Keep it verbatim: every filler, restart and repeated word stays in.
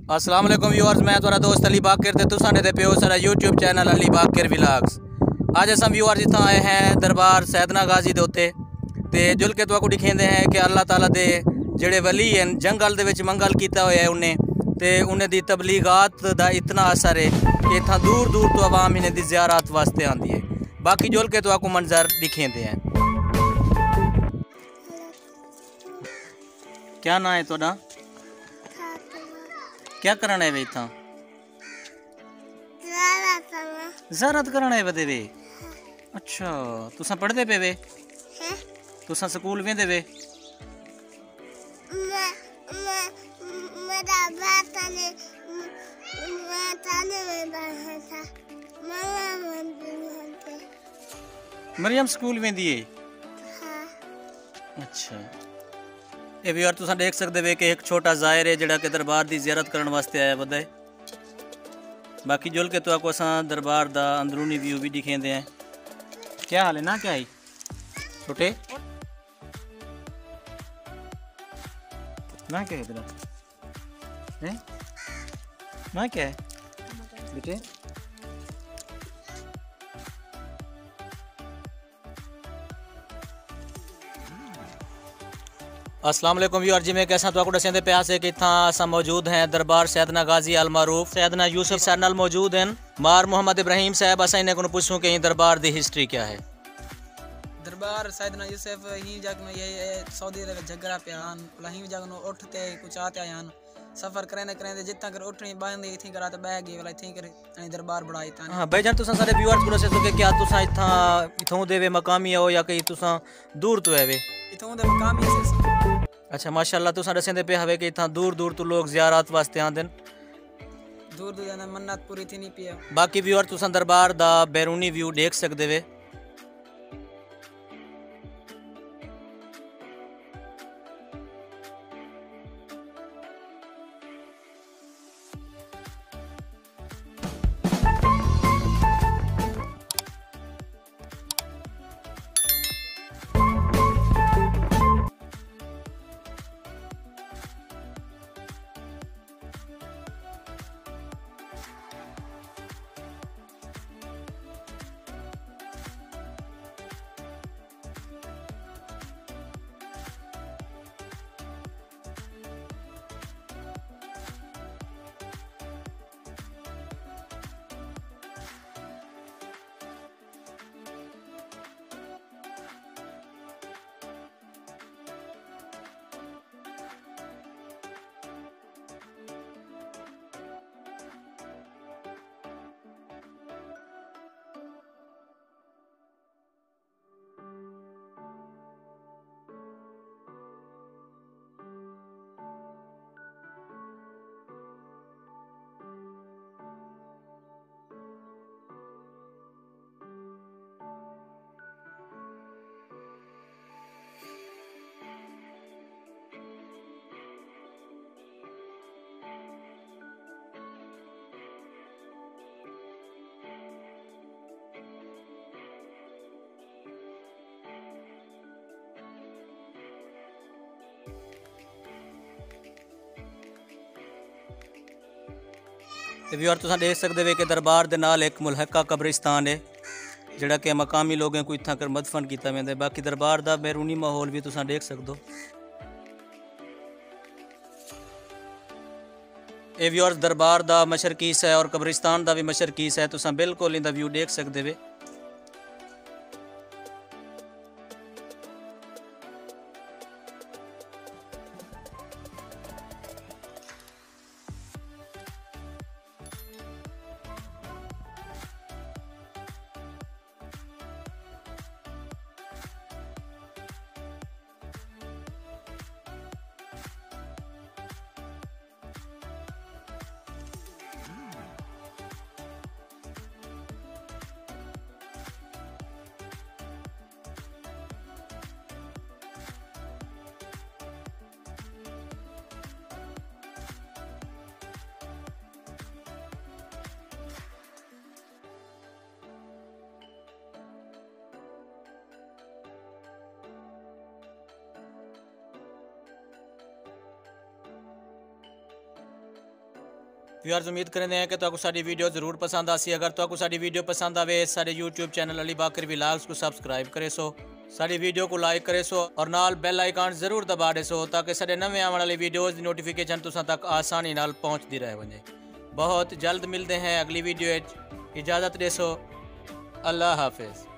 अस्सलाम वालेकुम व्यूअर्स, मैं थोड़ा दोस्त अली बाकर ते तुसां दे पियो सारा YouTube channel Ali Baqar vlogs. अज अस व्यूअर्स इतना आए हैं दरबार सैदना गाजी दे उत्ते ते जुल के तुहानू दिखेंदे हैं कि अल्लाह ताला दे जेड़े वली हैं जंगल दे विच मंगल कीता होया है उन्हें ते उन्हें दी तबलीगात दा इतना असर है कि इतना दूर दूर तो आवाम इन्हें दी ज़ियारत वास्ते आंदी है। बाकी जुल के तुहानू मंजर दिखेंदे हैं। क्या ना है तुहाडा? क्या करना है वे इतना? ज़ियारत करना है वे। अच्छा, तुसा पढ़दे पे वे? तुसा स्कूल वेंदे वे? मरियम स्कूल वेंदी है? अच्छा, ये भी यार तुसा देख सकते वे कि एक छोटा ज़ाहिर है जिहड़ा कि दरबार की ज़ियारत करने वास्ते आया वदा है। बाकी जुल के तो असा दरबार दा अंदरूनी व्यू भी दिखेंदे हैं। क्या हाल है ना? क्या है छोटे ना? क्या है तेरा है ना? क्या है बेटे? अस्सलाम वालेकुम व्यूअर जी, मैं कैसा तो दसेंदे पिया से कि इतना असा मौजूद हैं दरबार सैदना गाजी अल मारूफ सैदना यूसुफ सर नाल मौजूद हैं। मार मोहम्मद इब्राहिम साहब असा इन्हें को पूछूं कि दरबार दी हिस्ट्री क्या है। दरबार सैदना यूसुफ ही जग में ये सऊदी अरब झगड़ा पियान ही जग नो उठते कुछ आते आयान सफर करेंदे करेंदे जितना कर उठनी बांधे इथी करा तो बह गई वाला इथी कर दरबार बढ़ाई ता। हां भाई जान तुसा सारे व्यूअर्स को से तो कि क्या तुसा इथा इथों देवे मकामी हो या कहीं तुसा दूर तो है वे? इथों दे मकामी से। अच्छा माशाल्लाह, तुसा दसेंदे पे हवे कि इतना दूर दूर तो लोग ज़ियारत वास्ते आंदे दूर दूर जाने मन्नत पूरी थी नहीं पिया। बाकी व्यूअर तुसा दरबार दा बैरूनी व्यू देख सकदे वे। व्यूअर तुसा देख सकते वे कि दरबार दे नाल एक मुलहका कब्रिस्तान है जिहड़ा कि मकामी लोगों को इत्थां कर मदफन किया वेंदा। बाकी दरबार दा बैरूनी माहौल भी तुसा देख सकदो। ए व्यूअर्स दरबार दा मशरकी हिस्सा है और कब्रिस्तान दा भी मशरकी हिस्सा है। तुसा बिल्कुल इंदा व्यू देख सकते वे। व्यूअर्स उम्मीद करते हैं कि तुहानू साडी वीडियो जरूर पसंद आसी। अगर तुहानू साडी वीडियो पसंद आवे साडे YouTube channel Ali Baqar vlogs को सब्सक्राइब करे सो, साडी वीडियो को लाइक करे सो और नाल बेल आइकन जरूर दबा दे सो ताकि साडे नवे आने वाली वीडियोज़ की नोटिफिकेशन तुसां तक आसानी नाल पहुँचती रहे वजे। बहुत जल्द मिलते हैं अगली वीडियो। इजाज़त दे सो, अल्लाह हाफिज़।